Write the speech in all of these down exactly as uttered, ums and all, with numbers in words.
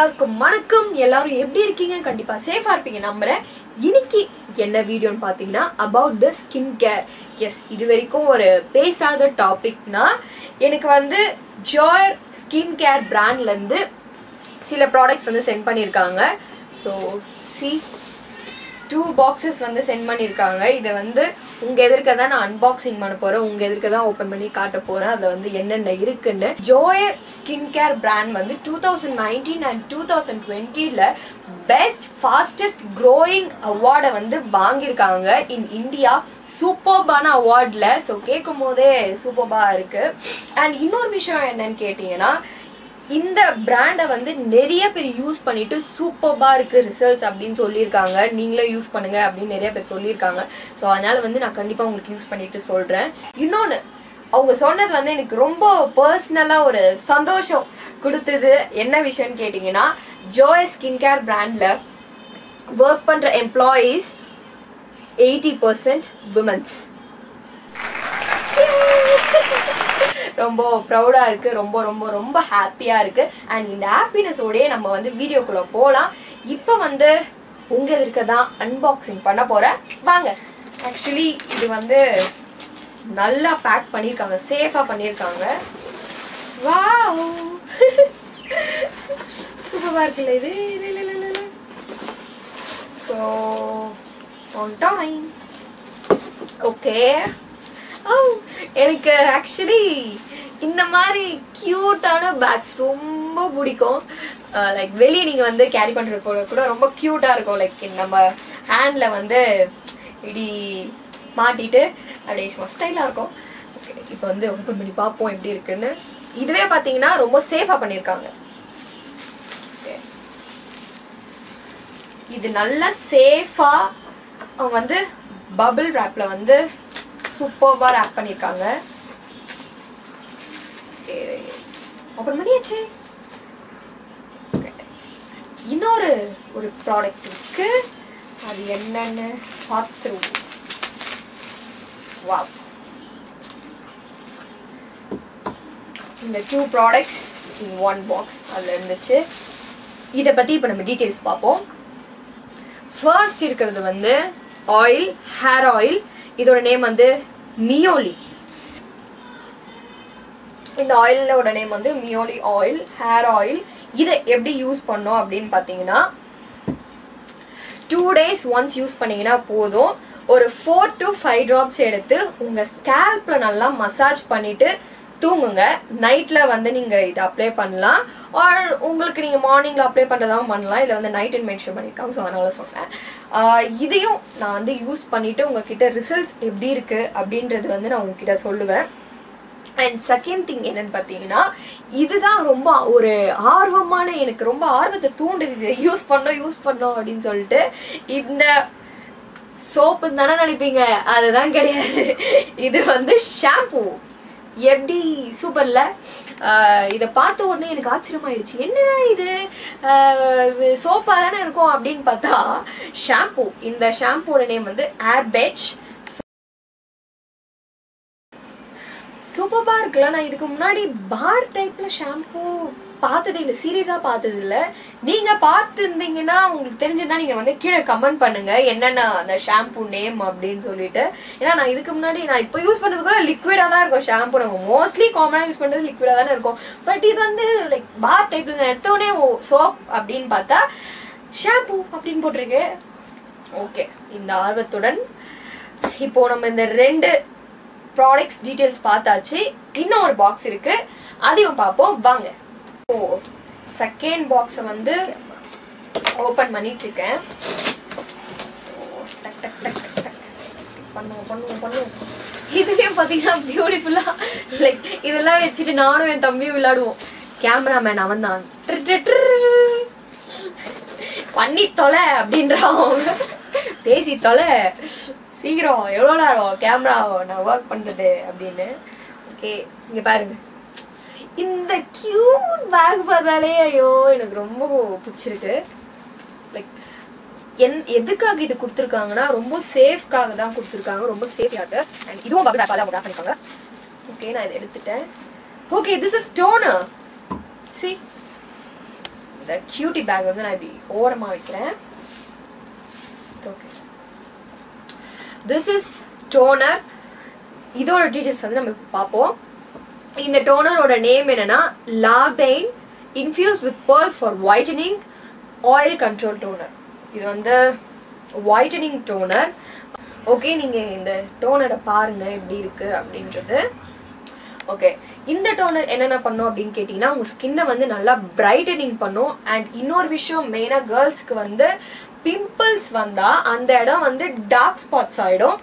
எல்லாருக்கும் வணக்கம். எல்லாரும் எப்படி இருக்கீங்க? கண்டிப்பா சேஃபா இருப்பீங்க நம்புறேன். இன்னைக்கு என்ன வீடியோன்னு பாத்தீங்கன்னா about the skin care. Yes, இது வரைக்கும் ஒரு பேசாத டாபிக்னா எனக்கு வந்து ஜாய் ஸ்கின் கேர் பிராண்ட்ல இருந்து சில ப்ராடக்ட்ஸ் வந்து சென்ட் பண்ணியிருக்காங்க. ஸோ சி டூ பாக்ஸஸ் வந்து சென்ட் பண்ணியிருக்காங்க. இதை வந்து உங்கள் எதிர்க்க தான் நான் அன்பாக்சிங் பண்ண போகிறேன். உங்கள் எதிர்க்க தான் ஓப்பன் பண்ணி காட்ட போகிறேன் அதில் வந்து என்னென்ன இருக்குன்னு. ஜோய் ஸ்கின் கேர் பிராண்ட் வந்து two thousand nineteen and two thousand டுவெண்ட்டியில் பெஸ்ட் ஃபாஸ்டஸ்ட் க்ரோயிங் அவார்டை வந்து வாங்கியிருக்காங்க இன் இந்தியா. சூப்பர்பான அவார்டில். ஸோ கேட்கும் போதே சூப்பர்பாக இருக்குது. அண்ட் இன்னொரு விஷயம் என்னன்னு கேட்டிங்கன்னா, இந்த பிராண்டை வந்து நிறைய பேர் யூஸ் பண்ணிட்டு சூப்பர்பா இருக்கு ரிசல்ட்ஸ் அப்படின்னு சொல்லியிருக்காங்க. நீங்களே யூஸ் பண்ணுங்க அப்படின்னு நிறைய பேர் சொல்லியிருக்காங்க. ஸோ அதனால வந்து நான் கண்டிப்பாக உங்களுக்கு யூஸ் பண்ணிட்டு சொல்றேன். இன்னொன்று, அவங்க சொன்னது வந்து எனக்கு ரொம்ப பர்சனலாக ஒரு சந்தோஷம் கொடுத்தது. என்ன விஷயம்னு கேட்டிங்கன்னா, ஜோய் ஸ்கின் கேர் பிராண்டில் ஒர்க் பண்ணுற எம்ப்ளாயீஸ் எயிட்டி பர்சன்ட் விமன்ஸ். ரொம்ப ப்ரௌடாக இருக்குது. ரொம்ப ரொம்ப ரொம்ப ஹாப்பியாக இருக்குது. அண்ட் இந்த ஹாப்பினஸோடையே நம்ம வந்து வீடியோக்குள்ளே போகலாம். இப்போ வந்து உங்கள் எதிர்க்க தான் அன்பாக்சிங் பண்ண போகிறேன். வாங்க. ஆக்சுவலி இது வந்து நல்லா பேக் பண்ணியிருக்காங்க, சேஃபாக பண்ணியிருக்காங்க. வாவ், சூப்பராக இருக்குல்ல இது. So on time. Okay. Oh, எனக்கு ஆக்சுவலி இந்த மாதிரி க்யூட்டான பேக்ஸ் ரொம்ப பிடிக்கும். லைக் வெளியே நீங்கள் வந்து கேரி பண்ணுறது போல கூட ரொம்ப க்யூட்டாக இருக்கும். லைக் நம்ம ஹேண்டில் வந்து இப்படி மாட்டிட்டு அப்படியே சும்மா ஸ்டைலாக இருக்கும். ஓகே, இப்போ வந்து ஓப்பன் பண்ணி பார்ப்போம் எப்படி இருக்குன்னு. இதுவே பார்த்தீங்கன்னா ரொம்ப சேஃபாக பண்ணியிருக்காங்க. இது நல்லா சேஃபாக அவங்க வந்து பபிள் ரேப்பில் வந்து சூப்பர்வா ரேப் பண்ணியிருக்காங்க. ஓப்பன் பண்ணியாச்சு. இன்னொரு ஒரு ப்ராடக்ட் இருக்கு, அது என்னன்னு பார்த்துருவோம். வாவ், இந்த two products in one box அதில் இருந்துச்சு. இதை பற்றி இப்போ நம்ம டீட்டெயில்ஸ் பார்ப்போம். ஃபர்ஸ்ட் இருக்கிறது வந்து ஆயில், ஹேர் ஆயில். இதோட நேம் வந்து மியோலி. இந்த ஆயிலோட நேம் வந்து மியோலி ஆயில், ஹேர் ஆயில். இதை எப்படி யூஸ் பண்ணோம் அப்படின்னு பார்த்தீங்கன்னா, டூ டேஸ் ஒன்ஸ் யூஸ் பண்ணீங்கன்னா போதும். ஒரு ஃபோர் டு ஃபைவ் ட்ராப்ஸ் எடுத்து உங்கள் ஸ்கேல்ப்ல நல்லா மசாஜ் பண்ணிட்டு தூங்குங்க. நைட்டில் வந்து நீங்கள் இதை அப்ளை பண்ணலாம். ஆர் உங்களுக்கு நீங்கள் மார்னிங்கில் அப்ளை பண்ணுறதாகவும் பண்ணலாம். இதில் வந்து நைட் அண்ட் மென்ஷன் பண்ணியிருக்காங்க. ஸோ அதனால சொன்னேன். இதையும் நான் வந்து யூஸ் பண்ணிவிட்டு உங்ககிட்ட ரிசல்ட்ஸ் எப்படி இருக்குது அப்படின்றது வந்து நான் உங்ககிட்ட சொல்லுவேன். அண்ட் செகண்ட் திங் என்னன்னு பார்த்தீங்கன்னா, இதுதான் ரொம்ப ஒரு ஆர்வமான, எனக்கு ரொம்ப ஆர்வத்தை தூண்டுது இதை யூஸ் பண்ணோம் யூஸ் பண்ணோம் அப்படின்னு சொல்லிட்டு. இந்த சோப்புன்னு தானே நினைப்பீங்க, அதுதான் கிடையாது. இது வந்து ஷாம்பூ. எப்படி சூப்பர்ல. இதை பார்த்த உடனே எனக்கு ஆச்சரியமாயிடுச்சு. என்னடா இது சோப்பாக தானே இருக்கும் அப்படின்னு பார்த்தா ஷாம்பூ. இந்த ஷாம்பூட நேம் வந்து ஏர்பெட்ச். சூப்பராக இருக்குல்ல. நான் இதுக்கு முன்னாடி பார் டைப்பில் ஷாம்பூ பார்த்ததே இல்லை, சீரியஸாக பார்த்தது இல்லை. நீங்கள் பார்த்துருந்தீங்கன்னா உங்களுக்கு தெரிஞ்சுதான் நீங்கள் வந்து கீழே கமெண்ட் பண்ணுங்கள் என்னென்ன அந்த ஷாம்பூ நேம் அப்படின்னு சொல்லிட்டு. ஏன்னா நான் இதுக்கு முன்னாடி நான் இப்போ யூஸ் பண்ணுறது கூட லிக்விடாக தான் இருக்கும் ஷாம்பூ. நம்ம மோஸ்ட்லி காமனாக யூஸ் பண்ணுறது லிக்விடாக தானே இருக்கும். பட் இது வந்து லைக் பார் டைப்பில் எடுத்தோடனே சோப் அப்படின்னு பார்த்தா ஷாம்பூ அப்படின்னு போட்டிருக்கு. ஓகே, இந்த ஆர்வத்துடன் இப்போது நம்ம இந்த ரெண்டு ப்ராடக்ட்ஸ் டீட்டெயில்ஸ் பார்த்தாச்சு. இன்னும் ஒரு பாக்ஸ் இருக்குது, அதையும் பார்ப்போம் வாங்க. ஓ, செகண்ட் பாக்ஸை வந்து ஓப்பன் பண்ணிட்டு இருக்கேன். பண்ணுவோம் பண்ணுவோம் பண்ணுவோம். இதுலேயும் பார்த்தீங்கன்னா பியூட்டிஃபுல்லாக லைக் இதெல்லாம் வச்சுட்டு நானும் என் தம்பியும் விளையாடுவோம். கேமராமேன் அவன் தான் பண்ணி தொலை அப்படின்றான். பேசி தொலை சீக்கிரம், எவ்வளோ நேரம் கேமரா நான் ஒர்க் பண்ணுறது அப்படின்னு. ஓகே, இங்கே பாருங்க. இந்த கியூட் பேக் பார்த்தாலே ஐயோ எனக்கு ரொம்ப பிடிச்சிருக்கு. லைக் என் எதுக்காக இது கொடுத்துருக்காங்கன்னா ரொம்ப சேஃப்காக தான் கொடுத்துருக்காங்க. ரொம்ப சேஃப்காக. அண்ட் இதுவும் பக் ரேப்பாக தான் ரேப் பண்ணிருக்காங்க. ஓகே, நான் இதை எடுத்துட்டேன். Okay, this is toner. See இந்த கியூட்டி பேக் வந்து நான் இப்படி ஓரமாக வைக்கிறேன். Okay, this is toner. இதோட டீட்டெயில்ஸ் வந்து நம்ம பார்ப்போம். இந்த டோனரோட நேம் என்னன்னா லாபெயின் infused with pearls for whitening oil control toner. இது வந்து ஒயிட்டனிங் டோனர். ஓகே, நீங்கள் இந்த டோனரை பாருங்கள் எப்படி இருக்குது அப்படின்றது. ஓகே, இந்த டோனர் என்னென்ன பண்ணும் அப்படின்னு கேட்டிங்கன்னா உங்கள் ஸ்கின்னை வந்து நல்லா பிரைட்டனிங் பண்ணும். அண்ட் இன்னொரு விஷயம், மெயினாக கேர்ள்ஸ்க்கு வந்து பிம்பிள்ஸ் வந்தால் அந்த இடம் வந்து டார்க் ஸ்பாட்ஸ் ஆகிடும்.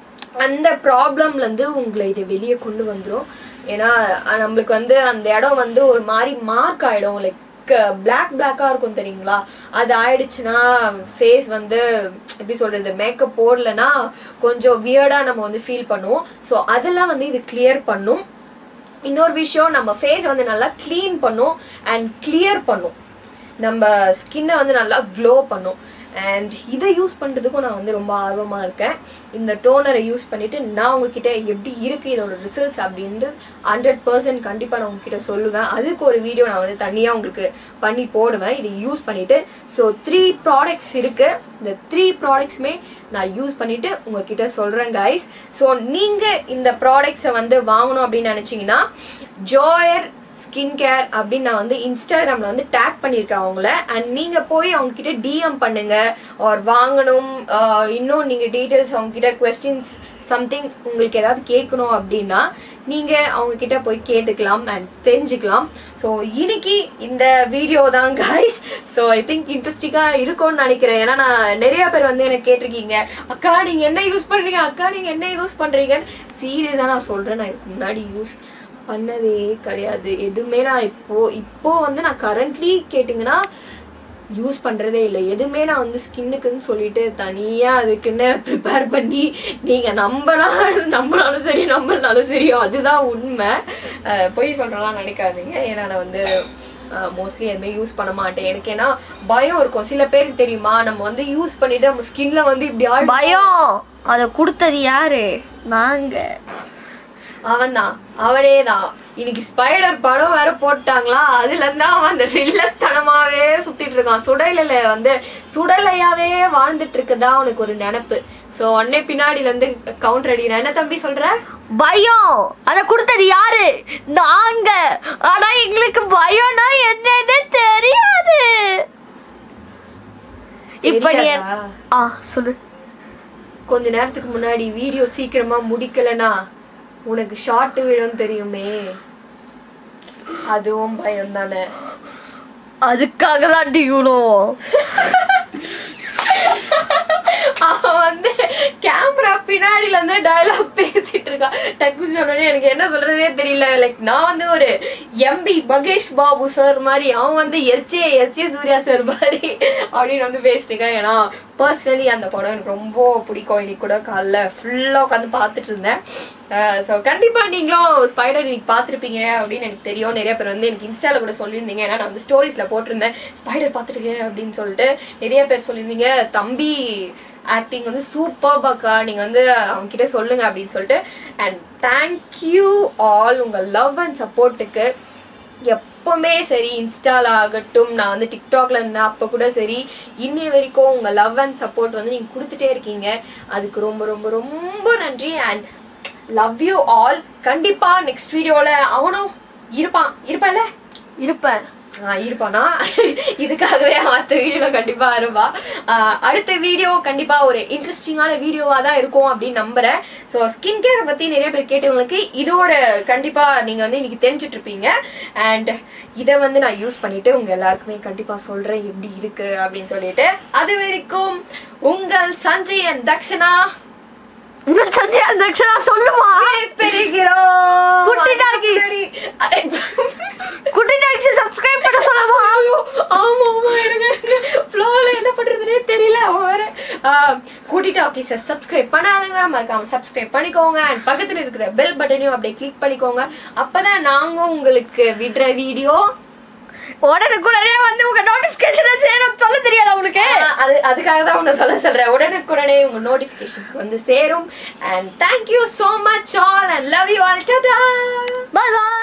அந்த ப்ராப்ளம்லேருந்து உங்களை இதை வெளியே கொண்டு வந்துடும். ஏன்னா நம்மளுக்கு வந்து அந்த இடம் வந்து ஒரு மாதிரி மார்க் ஆகிடும், லைக் பிளாக் பிளாக்காக இருக்கும் தெரியுங்களா? அது ஆயிடுச்சுன்னா ஃபேஸ் வந்து எப்படி சொல்கிறது, மேக்கப் போடலன்னா கொஞ்சம் வியர்டாக நம்ம வந்து ஃபீல் பண்ணுவோம். ஸோ அதெல்லாம் வந்து இது கிளியர் பண்ணும். இன்னொரு விஷயம், நம்ம ஃபேஸ் வந்து நல்லா க்ளீன் பண்ணும் அண்ட் கிளியர் பண்ணும். நம்ம ஸ்கின்னை வந்து நல்லா க்ளோ பண்ணும். அண்ட் இதை யூஸ் பண்ணுறதுக்கும் நான் வந்து ரொம்ப ஆர்வமாக இருக்கேன். இந்த டோனரை யூஸ் பண்ணிவிட்டு நான் உங்ககிட்ட எப்படி இருக்குது இதோட ரிசல்ட்ஸ் அப்படின்ட்டு ஹண்ட்ரட் பர்சன்ட் கண்டிப்பாக நான் உங்ககிட்ட சொல்லுவேன். அதுக்கு ஒரு வீடியோ நான் வந்து தனியாக உங்களுக்கு பண்ணி போடுவேன் இதை யூஸ் பண்ணிவிட்டு. ஸோ த்ரீ ப்ராடக்ட்ஸ் இருக்குது. இந்த த்ரீ ப்ராடக்ட்ஸுமே நான் யூஸ் பண்ணிவிட்டு உங்ககிட்ட சொல்கிறேன் கைஸ். ஸோ நீங்கள் இந்த ப்ராடக்ட்ஸை வந்து வாங்கணும் அப்படின்னு நினச்சிங்கன்னா ஜோயர் ஸ்கின் கேர் அப்படின்னு நான் வந்து இன்ஸ்டாகிராமில் வந்து டேக் பண்ணியிருக்கேன் அவங்கள. அண்ட் நீங்கள் போய் அவங்கக்கிட்ட டிஎம் பண்ணுங்கள் ஆர் வாங்கணும், இன்னும் நீங்கள் டீட்டெயில்ஸ் அவங்கக்கிட்ட கொஸ்டின்ஸ் சம்திங் உங்களுக்கு ஏதாவது கேட்கணும் அப்படின்னா நீங்கள் அவங்கக்கிட்ட போய் கேட்டுக்கலாம் அண்ட் தெரிஞ்சுக்கலாம். ஸோ இன்னைக்கு இந்த வீடியோ தான் கைஸ். ஸோ ஐ திங்க் இன்ட்ரெஸ்டிங்காக இருக்கும்னு நினைக்கிறேன். ஏன்னா நான் நிறையா பேர் வந்து எனக்கு கேட்டிருக்கீங்க, அக்கா நீங்கள் என்ன யூஸ் பண்ணுறீங்க, அக்கா நீங்கள் என்ன யூஸ் பண்ணுறீங்கன்னு. சீரியஸாக நான் சொல்கிறேன், நான் இதுக்கு முன்னாடி யூஸ் பண்ணதே கிடையாது எதுவுமே. நான் இப்போ இப்போ வந்து நான் கரண்ட்லி கேட்டிங்கன்னா யூஸ் பண்ணுறதே இல்லை எதுவுமே. நான் வந்து ஸ்கின்னுக்குன்னு சொல்லிட்டு தனியாக அதுக்குன்னு ப்ரிப்பேர் பண்ணி நீங்கள் நம்பலாம் நம்பனாலும் சரி நம்பலனாலும் சரி, அதுதான் உண்மை. பொய் சொல்கிறலாம் நினைக்காதீங்க. ஏன்னா நான் வந்து மோஸ்ட்லி எதுவுமே யூஸ் பண்ண மாட்டேன். எனக்கு ஏன்னா பயம் இருக்கும். சில பேருக்கு தெரியுமா, நம்ம வந்து யூஸ் பண்ணிட்டு நம்ம ஸ்கின்ல வந்து இப்படி ஆள் பயம். அதை கொடுத்தது யாரு? நாங்க. அவன் தான், அவனே தான். இன்னைக்கு ஸ்பைடர் படம் வேற போட்டாங்களா, அதுல இருந்தா அவன் அந்த வில்லத்தனமாவே சுத்திட்டு இருக்கான். சுடலையில வந்து சுடலையாவே வாழ்ந்துட்டு இருக்கதா அவனுக்கு ஒரு நினைப்பு. சோ உடனே பின்னாடில இருந்து கவுண்டர் அடிக்கிறேன். என்ன தம்பி சொல்ற? பயம். அத கொடுத்தது யாரு? நாங்க. ஆனா எங்களுக்கு பயம்னா என்னன்னு தெரியாது. இப்ப நீ ஆ சொல்லு. கொஞ்ச நேரத்துக்கு முன்னாடி வீடியோ சீக்கிரமா முடிக்கலனா உனக்கு ஷார்ட் விழும் தெரியுமே, அதுவும் பயம் தானே. அதுக்காக தான் டியூனும் அவன் வந்து கேமரா பின்னாடில இருந்து டயலாக் பேசிட்டு இருக்கான். டக்கு சொன்னோடனே எனக்கு என்ன சொல்றதே தெரியல. லைக் நான் வந்து ஒரு எம்பி மகேஷ் பாபு சார் மாதிரி, அவன் வந்து எஸ்ஜே எஸ்ஜே சூர்யா சார் மாதிரி அப்படின்னு வந்து பேசிட்டு இருக்கான். ஏன்னா பர்சனலி அந்த படம் எனக்கு ரொம்ப பிடிக்கும். இன்னைக்கு கூட காலைல ஃபுல்லாக உட்காந்து பார்த்துட்டு இருந்தேன். ஸோ கண்டிப்பாக நீங்களும் ஸ்பைடர் இன்னைக்கு பார்த்துருப்பீங்க அப்படின்னு எனக்கு தெரியும். நிறைய பேர் வந்து எனக்கு இன்ஸ்டாவில் கூட சொல்லியிருந்தீங்க. ஏன்னா நான் வந்து ஸ்டோரிஸில் போட்டிருந்தேன் ஸ்பைடர் பார்த்துருக்கேன் அப்படின்னு சொல்லிட்டு நிறைய பேர் சொல்லியிருந்தீங்க. தம்பி ஆக்டிங் வந்து சூப்பர் பக்கா, நீங்கள் வந்து அவங்ககிட்ட சொல்லுங்க அப்படின்னு சொல்லிட்டு. அண்ட் தேங்க்யூ ஆல் உங்கள் லவ் அண்ட் சப்போர்ட்டுக்கு. எப்போவுமே சரி, இன்ஸ்டால ஆகட்டும், நான் வந்து டிக்டாக்ல இருந்தேன் அப்போ கூட சரி, இன்னி வரைக்கும் உங்கள் லவ் அண்ட் சப்போர்ட் வந்து நீங்கள் கொடுத்துட்டே இருக்கீங்க. அதுக்கு ரொம்ப ரொம்ப ரொம்ப நன்றி. And love you all. கண்டிப்பாக நெக்ஸ்ட் வீடியோவில் அவனும் இருப்பான். இருப்பான்ல? இருப்பேன். ஆஹ் இருப்பானா? இதுக்காகவே அடுத்த வீடியோவில் கண்டிப்பாக இருப்பா. அடுத்த வீடியோ கண்டிப்பாக ஒரு இன்ட்ரெஸ்டிங்கான வீடியோவாக தான் இருக்கும் அப்படின்னு நம்புகிறேன். ஸோ ஸ்கின் கேரை பற்றி நிறைய பேர் கேட்டவங்களுக்கு இதோட கண்டிப்பாக நீங்கள் வந்து இன்னைக்கு தெரிஞ்சுட்டு இருப்பீங்க. அண்ட் இதை வந்து நான் யூஸ் பண்ணிட்டு உங்கள் எல்லாருக்குமே கண்டிப்பாக சொல்கிறேன் எப்படி இருக்கு அப்படின்னு சொல்லிட்டு. அது வரைக்கும் உங்கள் சஞ்சய் அண்ட் தக்ஷனா. உங்கள் சஞ்சய் அண்ட் தக்ஷனா சொல்லுமா பெறுகிறோம். குட்டி டாக்கிஸ் குட்டி டாக்கிஸ் சப்ஸ்கிரைப் பண்ண சொல்லுமா? ஆமா ஆமா இருங்க, ஃப்ளோல என்ன பண்றதுனே தெரியல. வேற குட்டி டாக்கிஸை சப்ஸ்கிரைப் பண்ணாதங்க, மறக்காம சப்ஸ்கிரைப் பண்ணிக்கோங்க. அண்ட் பக்கத்துல இருக்கிற பெல் பட்டனையும் அப்படியே கிளிக் பண்ணிக்கோங்க. அப்பதான் நாங்க உங்களுக்கு விடுற வீடியோ உடனுக்குடனே வந்து உங்க நோட்டிபிகேஷனை சேரும். சொல்ல தெரியாது உங்களுக்கு? அது அதுக்காக தான் உன்னை சொல்ல சொல்றேன். உடனுக்குடனே உங்க நோட்டிபிகேஷன் வந்து சேரும். And thank you so much all and love you all. Ta-ta. Bye bye.